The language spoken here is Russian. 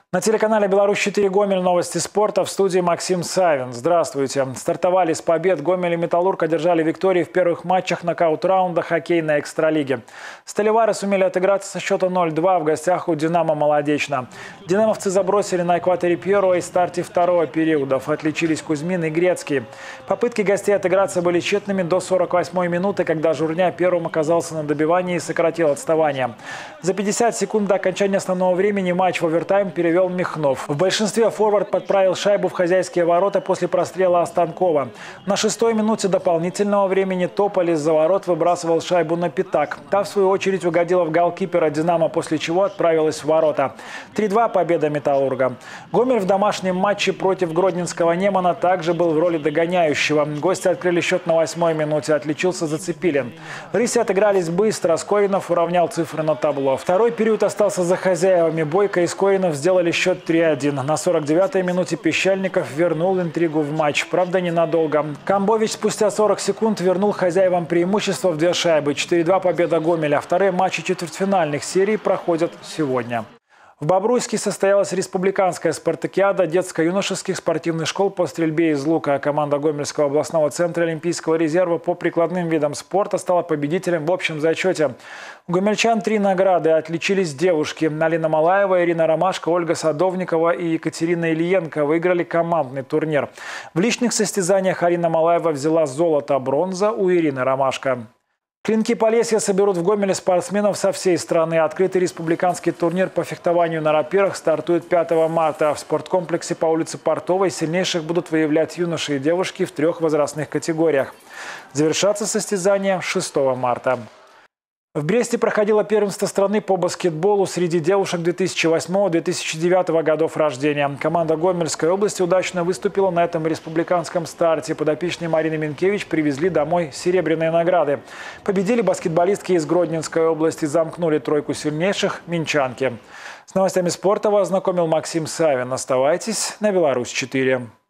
На телеканале «Беларусь-4 Гомель» новости спорта, в студии Максим Савин. Здравствуйте. Стартовали с побед. Гомель и Металлург одержали виктории в первых матчах нокаут-раунда хоккейной экстралиги. Сталевары сумели отыграться со счета 0-2 в гостях у «Динамо» Молодечно. Динамовцы забросили на экваторе первого и старте второго периодов. Отличились Кузьмин и Грецкий. Попытки гостей отыграться были тщетными до 48-й минуты, когда Журня первым оказался на добивании и сократил отставание. За 50 секунд до окончания основного времени матч в овертайм перевел Михнов. В большинстве форвард подправил шайбу в хозяйские ворота после прострела Останкова. На 6-й минуте дополнительного времени Тополь из-за ворот выбрасывал шайбу на пятак. Та, в свою очередь, угодила в голкипера «Динамо», после чего отправилась в ворота. 3-2 победа «Металлурга». Гомель в домашнем матче против гродненского «Немана» также был в роли догоняющего. Гости открыли счет на 8-й минуте. Отличился Зацепилин. Рыси отыгрались быстро. Скоринов уравнял цифры на табло. Второй период остался за хозяевами. Бойко и Скоринов сделали счет 3-1. На 49-й минуте Пещальников вернул интригу в матч. Правда, ненадолго. Камбович спустя 40 секунд вернул хозяевам преимущество в 2 шайбы. 4-2 победа Гомеля. Вторые матчи четвертьфинальных серий проходят сегодня. В Бобруйске состоялась республиканская спартакиада детско-юношеских спортивных школ по стрельбе из лука. Команда Гомельского областного центра Олимпийского резерва по прикладным видам спорта стала победителем в общем зачете. У гомельчан 3 награды. Отличились девушки. Алина Малаева, Ирина Ромашко, Ольга Садовникова и Екатерина Ильенко выиграли командный турнир. В личных состязаниях Алина Малаева взяла золото, бронза у Ирины Ромашко. Клинки Полесья соберут в Гомеле спортсменов со всей страны. Открытый республиканский турнир по фехтованию на рапирах стартует 5 марта. В спорткомплексе по улице Портовой сильнейших будут выявлять юноши и девушки в 3 возрастных категориях. Завершатся состязания 6 марта. В Бресте проходило первенство страны по баскетболу среди девушек 2008-2009 годов рождения. Команда Гомельской области удачно выступила на этом республиканском старте. Подопечные Марины Минкевич привезли домой серебряные награды. Победили баскетболистки из Гродненской области, замкнули 3 сильнейших минчанки. С новостями спорта вас ознакомил Максим Савин. Оставайтесь на Беларусь-4.